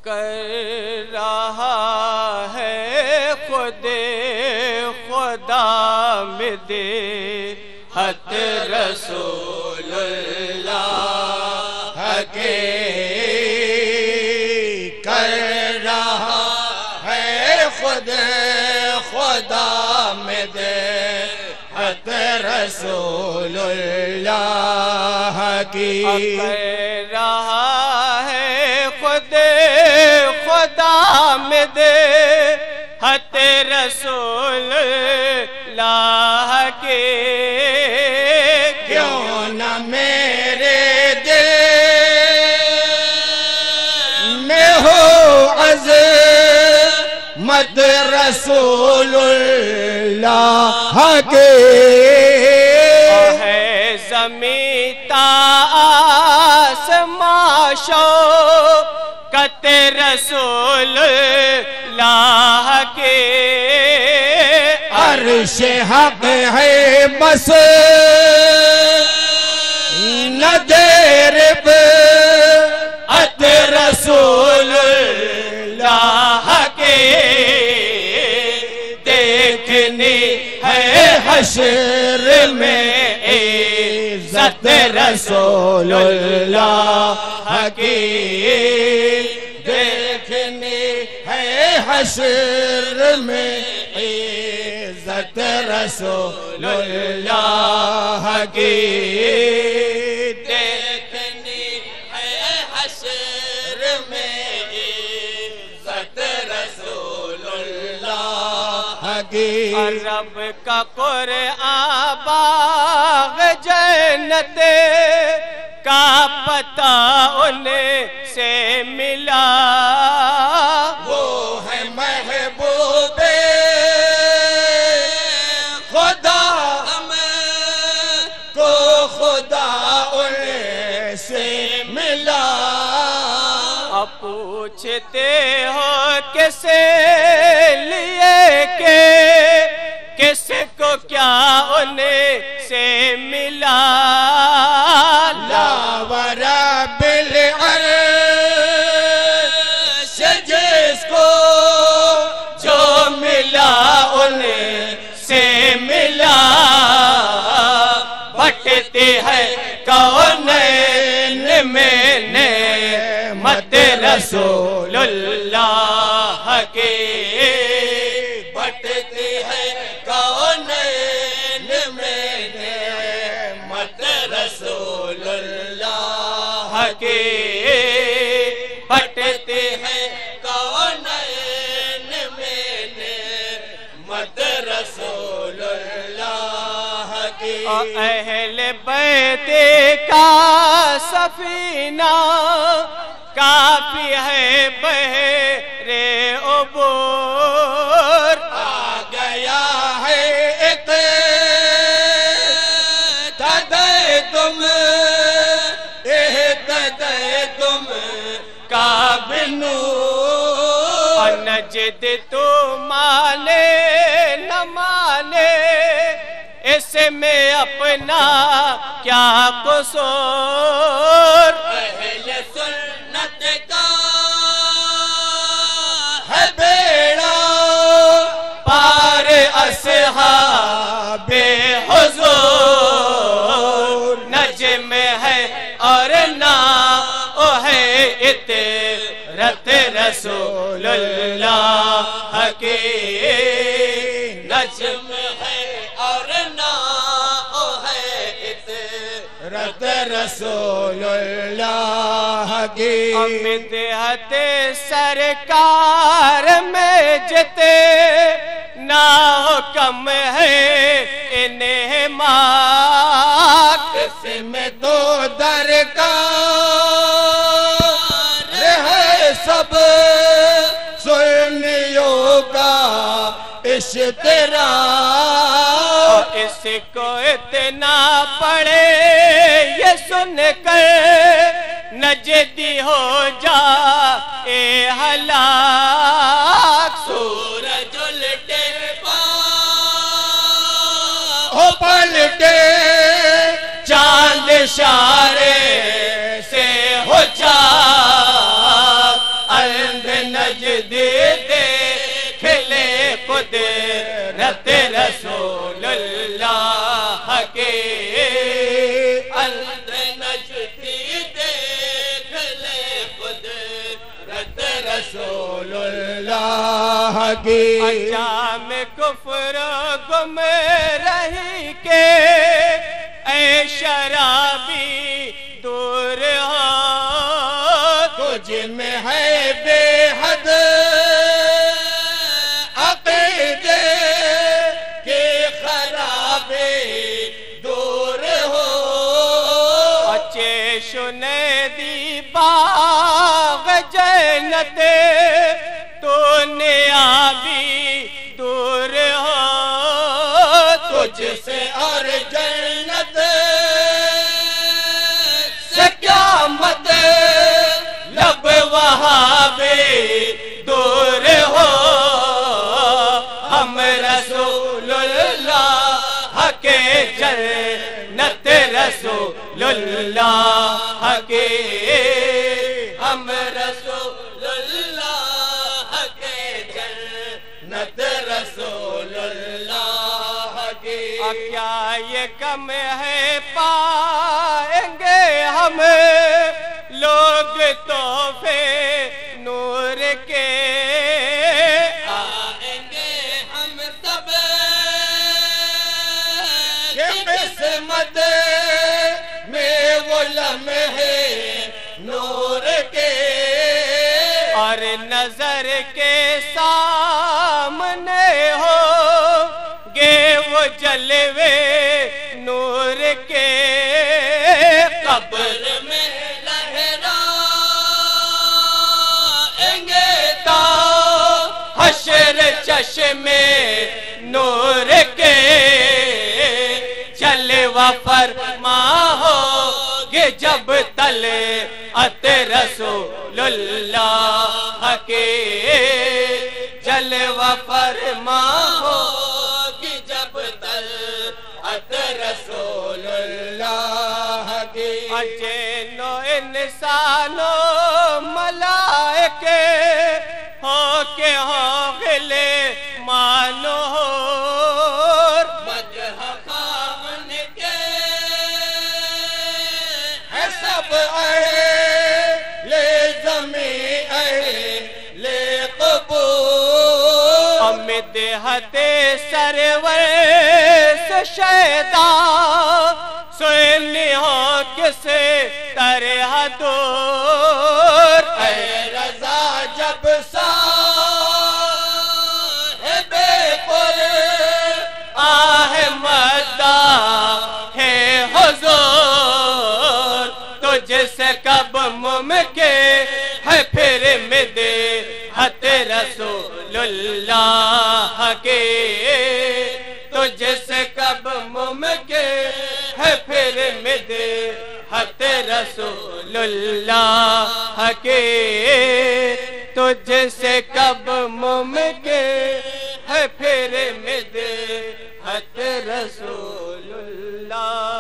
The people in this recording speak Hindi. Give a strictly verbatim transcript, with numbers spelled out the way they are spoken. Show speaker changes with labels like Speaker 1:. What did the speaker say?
Speaker 1: कर रहा है खुदे खुदा में दे हत रसूलुल्लाह के
Speaker 2: कर रहा है खुदे खुदा में दे हत रसूलुल्लाह की
Speaker 1: कर रहा है खुदे खुदा में दे हत रसूलुल्लाह के
Speaker 2: क्यों न मेरे दिल में हो अज़मत रसूलुल्लाह के
Speaker 1: है ज़मीता आसमां शौकत रसूलुल्लाह के
Speaker 2: अर्श हक है बस न देर अत रसूलुल्लाह के देखनी है हश्र में इज़्ज़त रसूलुल्लाह की देखनी है हश्र में इज़्ज़त रसूलुल्लाह की देखनी है हश्र में इज़्ज़त रसूलुल्लाह की
Speaker 1: रब का कुरआन बाग़ जन्नत का पता उन्हें से मिला
Speaker 2: वो है महबूबे खुदा को खुदा उनसे मिला
Speaker 1: अब पूछते हो किसे लिए के किसको क्या उन्हें से मिला
Speaker 2: लावरा बिल अर्श जिसको जो मिला उन्हें से मिला बटते हैं कौनैन में नेमत रसूलुल्लाह के बटते हैं कौनैन में नेमत रसूलुल्लाह के बटते हैं कौनैन में नेमत रसूलुल्लाह की
Speaker 1: अहले बैत का सफीना काफी है बहरे उबूर
Speaker 2: आ गया है एक तदे तुम एह तदे तुम का बिनू
Speaker 1: नजद तो माने न माने इसमें अपना क्या कसूर
Speaker 2: अहले सुन्नत का है बेड़ा पार अस्हाबे हुजूर
Speaker 1: नजम है और ना ओ है इतरत रसूलुल्लाह के
Speaker 2: नजम है और ना ओ है इतरत रसूलुल्लाह की
Speaker 1: मिदहत सरकार में जते ना हुक्म है इन्हें माक
Speaker 2: इसमें तो दरकार है सब सुन्नियों का इश्तिराक
Speaker 1: इसको इतना पड़े ये सुन कर नजदी हो जा ए हलाक
Speaker 2: सूरज उल्टे हो पलटे चांद इशारे से हो जा
Speaker 1: सजदे देखले कुदरत रसूलुल्लाह के
Speaker 2: अंदर नजदी देखले कुदरत रसूलुल्लाह की
Speaker 1: अंजाम कुफ्र गुम रही के ऐ शराबी दूर हो
Speaker 2: तुझ में है बेहद अक़ीदे के खराबे दूर हो
Speaker 1: अच्छे सुने दी बाग जन्नत तूने आबी दूर हो
Speaker 2: तुझसे और जन्नत से क्या मत
Speaker 1: लब वहाँ भी दूर हो हम रसूलुल्लाह के जन्नत रसूलुल्लाह के
Speaker 2: हम रसूलुल्लाह के जन्नत रसूलुल्लाह के
Speaker 1: क्या ये कम है पाएंगे हम लोग तोहफे नूर के
Speaker 2: आएंगे हम सब ये किस्मत में वो लम्हे नूर के
Speaker 1: और नजर के सामने हो गे वो जलवे नूर के
Speaker 2: कब्र में लहराएंगे
Speaker 1: ता हशर चश्मे नूर के जलवा फरमा हो गे जब तले अत रसूलुल्लाह के जलवा फरमा हो
Speaker 2: कि जब तल अत रसूलुल्लाह की
Speaker 1: अजनो इंसानो मलाइके हो के हो गिले मानो
Speaker 2: मजह खान के है सब अहले ज़मी अहले क़बूल
Speaker 1: अमिद हते सरवर शैदा सोनी हो किसे तरह दूर
Speaker 2: ऐ रज़ा जब साहिबे पुर
Speaker 1: आहमदा है हुजूर तुझसे कब मुमकिन है फिर मिदे हत रसूलुल्लाह के तुझसे कब मुमकिन है फिर मिदे हत रसूलुल्लाह के तुझसे कब मुमकिन है फिर मिदे हत रसूलुल्लाह